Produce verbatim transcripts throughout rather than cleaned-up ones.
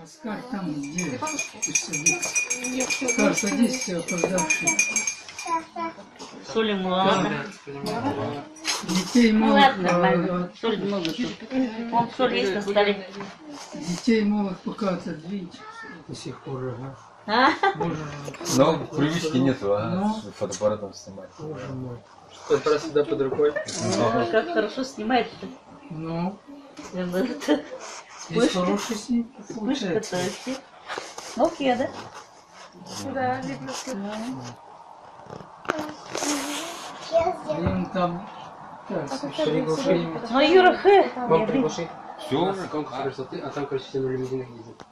Оскар там где? Оскар, садись, все, опоздавший. Соли много. Детей Ну могут... ладно, нормально. Соль много тут. Вон соль есть на столе. Детей могут пока отодвинуть. До сих пор, ага. А? Боже, Но привычки нету, а ну, фотоаппаратом снимать. Боже мой. Что, раз всегда под рукой? О, как хорошо снимает-то. Ну, Это здесь хороший снимок получается. вспышка-то. Nokia, да? Да, видно. Блин, там... Так, что-нибудь. Ну, Юра, хэ. Вам приглаши. Все, На конкурс красоты, а там, короче, все на лимузинах ездят.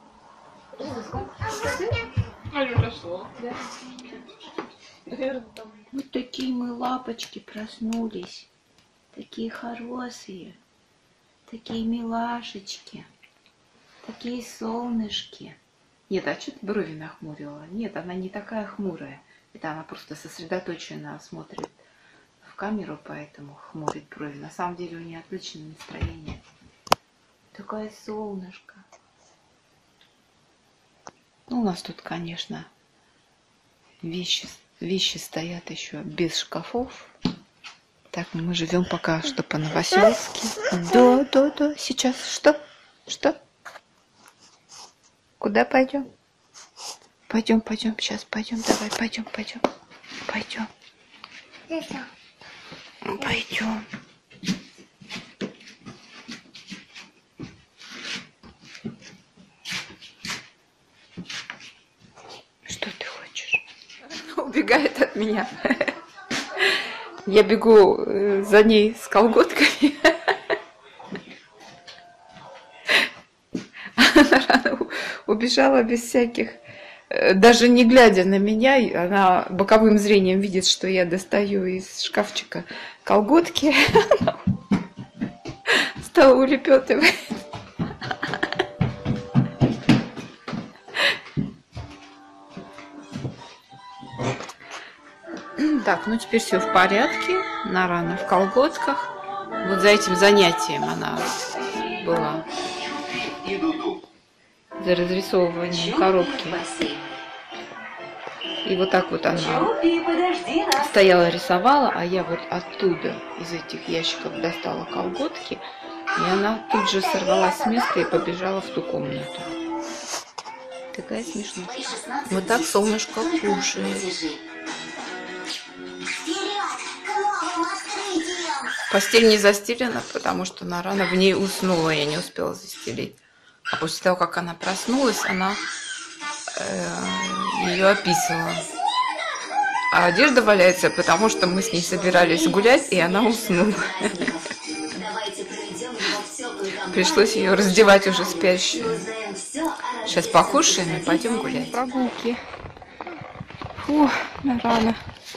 Вот такие мы лапочки проснулись. Такие хорошие. Такие милашечки. Такие солнышки. Нет, а что ты брови нахмурила? Нет, она не такая хмурая. Это она просто сосредоточенно смотрит в камеру, поэтому хмурит брови. На самом деле у нее отличное настроение. Такое солнышко. Ну, у нас тут, конечно, вещи, вещи стоят еще без шкафов. Так, мы живем пока что по Новоселске. Да, да, да. Сейчас что? Что? Куда пойдем? Пойдем, пойдем. Сейчас пойдем. Давай, пойдем, пойдем. Пойдем. Пойдем. Что ты хочешь? Убегает от меня. Я бегу за ней с колготками. Она убежала без всяких... Даже не глядя на меня, она боковым зрением видит, что я достаю из шкафчика колготки. Стала улепетывать. Так, ну теперь все в порядке. Нарана в колготках. Вот за этим занятием она была. За разрисовыванием коробки. И вот так вот она стояла, рисовала, а я вот оттуда, из этих ящиков, достала колготки. И она тут же сорвалась с места и побежала в ту комнату. Такая смешная. Вот так солнышко кушает. Постель не застелена, потому что Нарана в ней уснула, я не успела застелить. А после того, как она проснулась, она э, ее описывала. А одежда валяется, потому что мы с ней собирались гулять, и она уснула. Пришлось ее раздевать уже спящую. Сейчас покушаем и пойдем гулять. Прогулки. Фу, Нарана.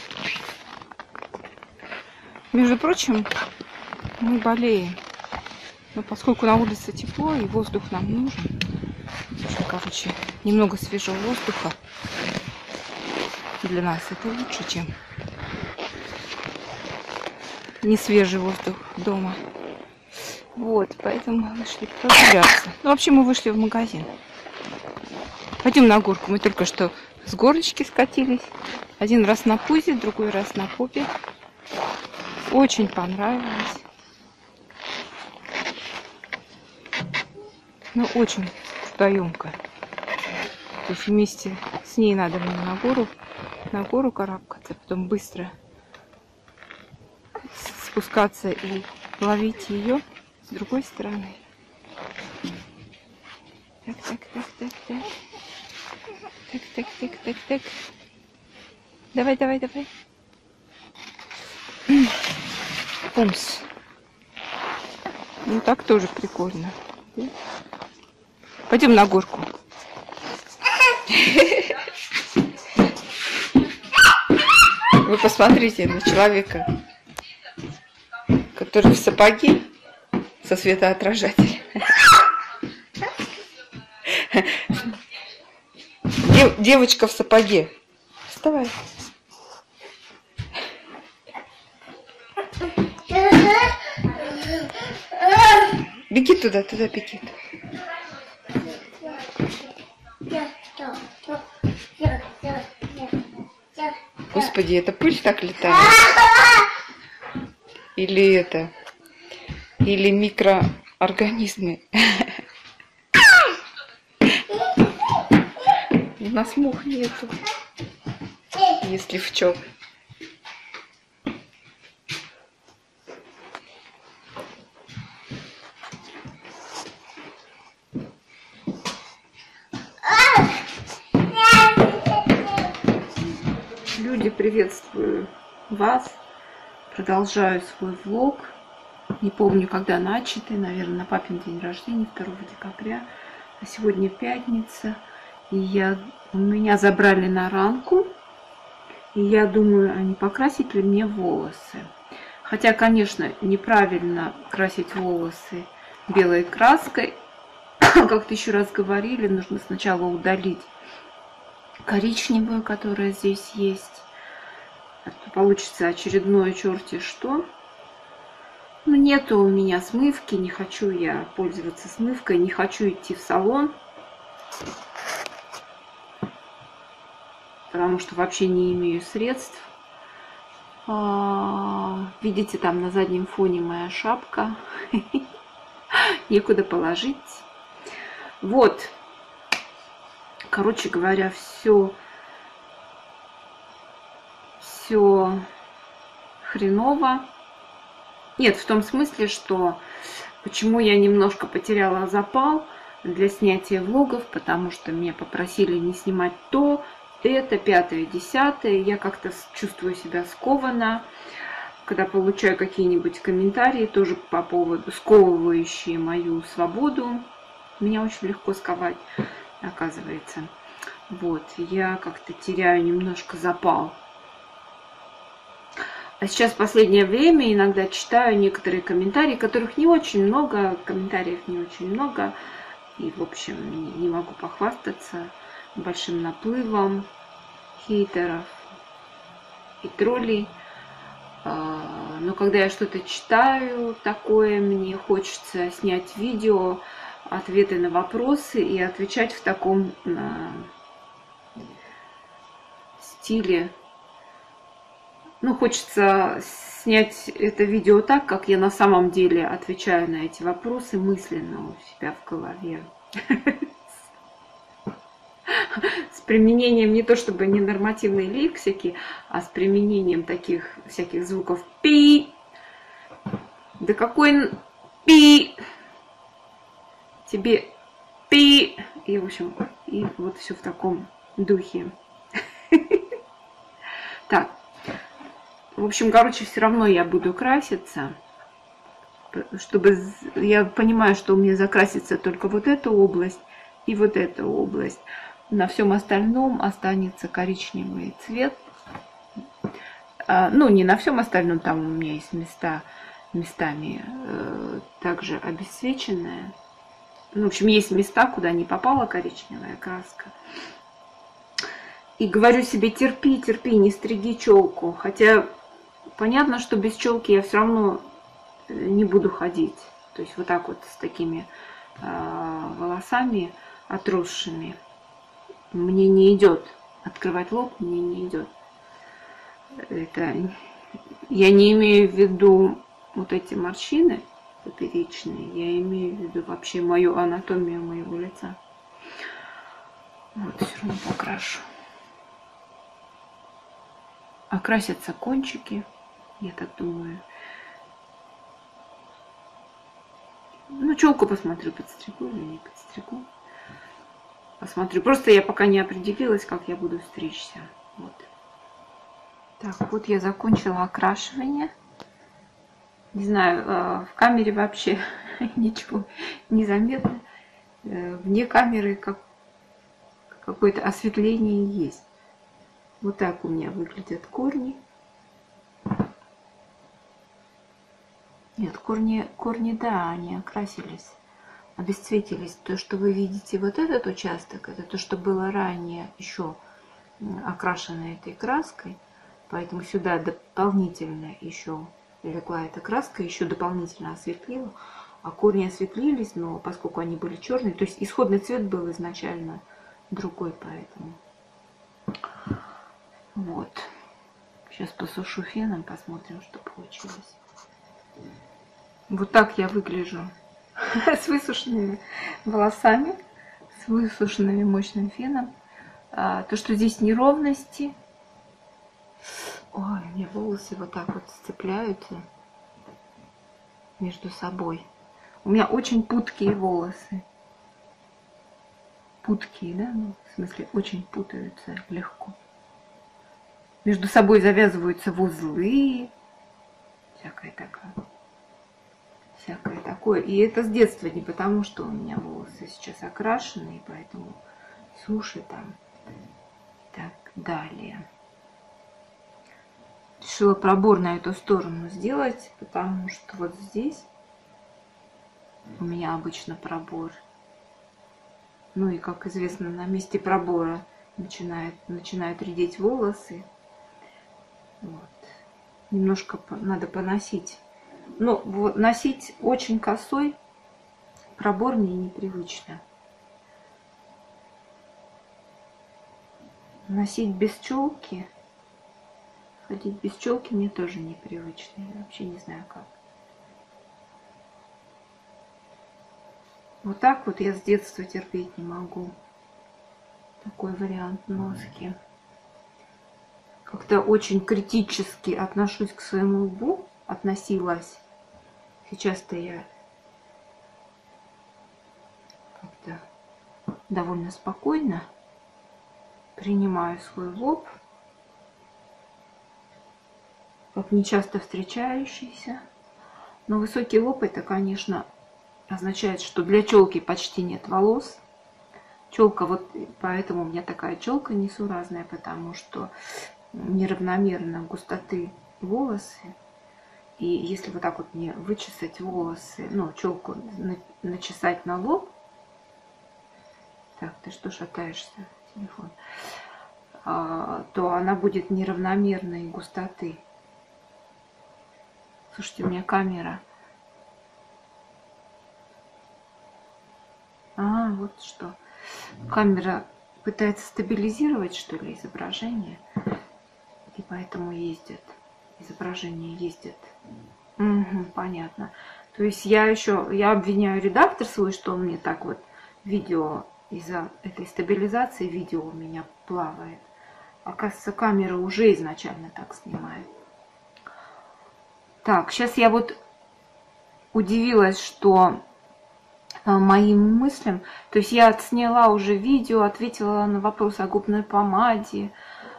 Между прочим, мы болеем. Но поскольку на улице тепло и воздух нам нужен, короче, немного свежего воздуха для нас это лучше, чем не свежий воздух дома. Вот, поэтому мы вышли прогуляться. Ну, вообще мы вышли в магазин. Пойдем на горку. Мы только что с горочки скатились. Один раз на пузе, другой раз на попе. Очень понравилось. Ну, очень трудоемко. То есть вместе с ней надо мне на гору, на гору карабкаться, потом быстро спускаться и ловить ее с другой стороны. Так, так, так, так, так. Так, так, так, так, так. Давай, давай, давай. Пумс. Ну так тоже прикольно. Пойдем на горку. Вы посмотрите на человека, который в сапоге со светоотражателем. Дев, девочка в сапоге. Вставай. Беги туда, туда беги. Господи, это пыль так летает? Или это? Или микроорганизмы? У нас мух нету, если в чем. Люди, приветствую вас. Продолжаю свой влог. Не помню, когда начатый, наверное, на папин день рождения, второго декабря. А сегодня пятница. И я, меня забрали на ранку. И я думаю, а не покрасить ли мне волосы. Хотя, конечно, неправильно красить волосы белой краской. Как-то еще раз говорили, нужно сначала удалить коричневую, которая здесь есть. Получится очередное черти что. Но нету у меня смывки, не хочу я пользоваться смывкой, не хочу идти в салон. Потому что вообще не имею средств. Видите, там на заднем фоне моя шапка. Некуда положить. Вот. Короче говоря, все, все хреново. Нет, в том смысле, что почему я немножко потеряла запал для снятия влогов, потому что меня попросили не снимать то, это, пятое, десятое. Я как-то чувствую себя скованно, когда получаю какие-нибудь комментарии, тоже по поводу, сковывающие мою свободу. Меня очень легко сковать, оказывается. Вот, я как-то теряю немножко запал. А сейчас в последнее время иногда читаю некоторые комментарии, которых не очень много, комментариев не очень много. И, в общем, не могу похвастаться большим наплывом хейтеров и троллей. Но когда я что-то читаю такое, мне хочется снять видео, ответы на вопросы и отвечать в таком стиле. Ну, хочется снять это видео так, как я на самом деле отвечаю на эти вопросы мысленно у себя в голове. С применением не то чтобы ненормативной лексики, а с применением таких всяких звуков пи. Да какой пи? Тебе пи. И, в общем, и вот все в таком духе. Так. В общем, короче, все равно я буду краситься. Чтобы я понимаю, что у меня закрасится только вот эта область и вот эта область. На всем остальном останется коричневый цвет. А, ну, не на всем остальном, там у меня есть места местами э, также обесцвеченные. Ну, в общем, есть места, куда не попала коричневая краска. И говорю себе, терпи, терпи, не стриги челку. Хотя понятно, что без челки я все равно не буду ходить. То есть вот так вот с такими э, волосами отросшими. Мне не идет. Открывать лоб мне не идет. Это я не имею в виду вот эти морщины поперечные. Я имею в виду вообще мою анатомию моего лица. Вот, все равно покрашу. Окрасятся кончики, я так думаю. Ну, челку посмотрю, подстригу или не подстригу. Посмотрю. Просто я пока не определилась, как я буду стричься. Вот. Так, вот я закончила окрашивание. Не знаю, в камере вообще ничего не заметно. Вне камеры как какое-то осветление есть. Вот так у меня выглядят корни. Нет, корни, корни, да, они окрасились, обесцветились. То, что вы видите, вот этот участок, это то, что было ранее еще окрашено этой краской. Поэтому сюда дополнительно еще легла эта краска, еще дополнительно осветлила. А корни осветлились, но поскольку они были черные, то есть исходный цвет был изначально другой, поэтому... Вот. Сейчас посушу феном, посмотрим, что получилось. Вот так я выгляжу с высушенными волосами, с высушенными мощным феном. А, то, что здесь неровности. Ой, у меня волосы вот так вот сцепляются между собой. У меня очень путкие волосы. Путкие, да? Ну, в смысле, очень путаются легко. Между собой завязываются в узлы. Всякое такое. Всякое такое. И это с детства, не потому, что у меня волосы сейчас окрашены, и поэтому суши там и так далее. Решила пробор на эту сторону сделать, потому что вот здесь у меня обычно пробор. Ну и, как известно, на месте пробора начинает, начинают редеть волосы. Вот. Немножко надо поносить. Но вот носить очень косой пробор мне непривычно. Носить без челки, ходить без челки мне тоже непривычно. Я вообще не знаю как. Вот так вот я с детства терпеть не могу. Такой вариант носки. Как-то очень критически отношусь к своему лбу. Относилась. Сейчас-то я как-то довольно спокойно принимаю свой лоб, как нечасто встречающийся. Но высокий лоб — это, конечно, означает, что для челки почти нет волос. Челка, вот поэтому у меня такая челка несуразная, потому что неравномерно густоты волосы. И если вот так вот мне вычесать волосы, ну, челку начесать на лоб. Так, ты что шатаешься, телефон? А, то она будет неравномерной густоты. Слушайте, у меня камера. А, вот что. Камера пытается стабилизировать, что ли, изображение. И поэтому ездит. Изображение ездит. Угу, понятно. То есть я еще, я обвиняю редактор свой, что он мне так вот видео, из-за этой стабилизации видео у меня плавает. Оказывается, камера уже изначально так снимает. Так, сейчас я вот удивилась, что моим мыслям, то есть я отсняла уже видео, ответила на вопрос о губной помаде,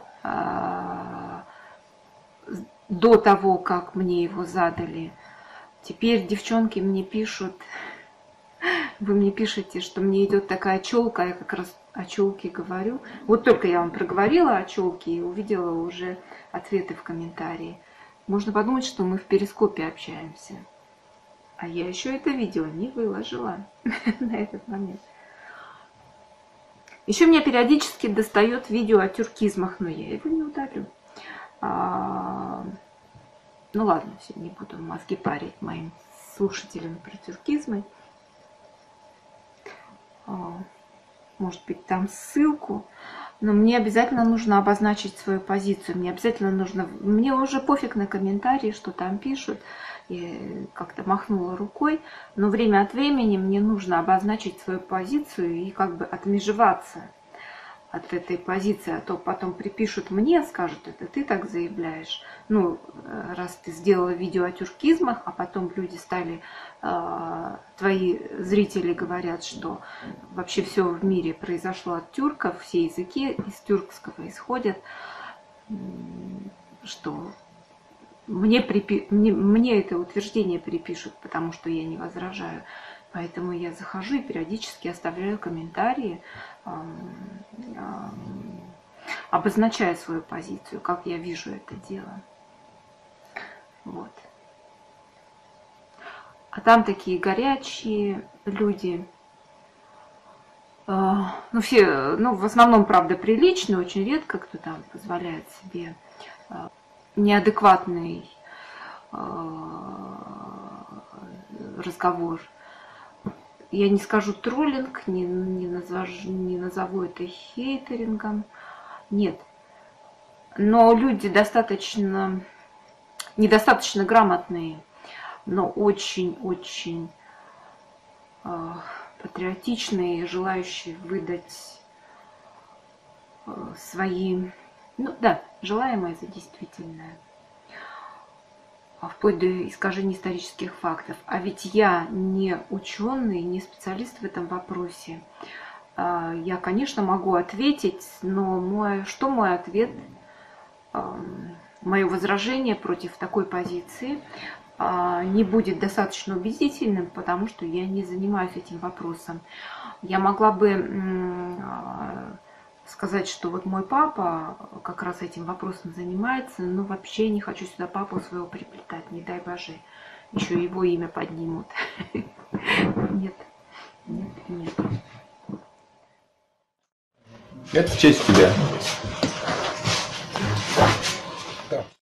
до того, как мне его задали. Теперь девчонки мне пишут, вы мне пишете, что мне идет такая челка, я как раз о челке говорю. Вот только я вам проговорила о челке и увидела уже ответы в комментарии. Можно подумать, что мы в перископе общаемся. А я еще это видео не выложила на этот момент. Еще меня периодически достает видео о тюркизмах, но я его не удалю. А, ну ладно, все, не буду мозги парить моим слушателям про тюркизмы. А, может быть, там ссылку. Но мне обязательно нужно обозначить свою позицию. Мне обязательно нужно... Мне уже пофиг на комментарии, что там пишут. Я как-то махнула рукой. Но время от времени мне нужно обозначить свою позицию и как бы отмежеваться от этой позиции, а то потом припишут мне, скажут, это ты так заявляешь. Ну, раз ты сделала видео о тюркизмах, а потом люди стали, э, твои зрители говорят, что вообще все в мире произошло от тюрков, все языки из тюркского исходят, что мне, припи... мне, мне это утверждение припишут, потому что я не возражаю. Поэтому я захожу и периодически оставляю комментарии, обозначая свою позицию, как я вижу это дело. Вот. А там такие горячие люди. Ну, все, ну, в основном, правда, приличные, очень редко кто там позволяет себе неадекватный разговор. Я не скажу троллинг, не, не, назову, не назову это хейтерингом. Нет. но люди достаточно, недостаточно грамотные, но очень-очень э, патриотичные, желающие выдать э, свои, ну да, желаемое за действительное, вплоть до искажения исторических фактов. А ведь я не ученый, не специалист в этом вопросе. Я, конечно, могу ответить, но мой, что мой ответ, мое возражение против такой позиции не будет достаточно убедительным, потому что я не занимаюсь этим вопросом. Я могла бы сказать, что вот мой папа как раз этим вопросом занимается, но вообще не хочу сюда папу своего приплетать, не дай боже, еще его имя поднимут. Нет, нет, нет. Это в честь тебя.